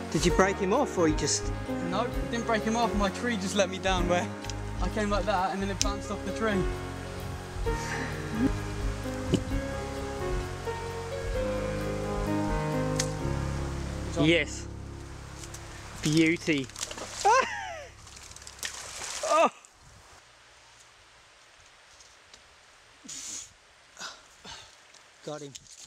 Did you break him off or you just... No, didn't break him off. My tree just let me down where I came like that and then it bounced off the tree. Yes. Beauty. Oh. Got him.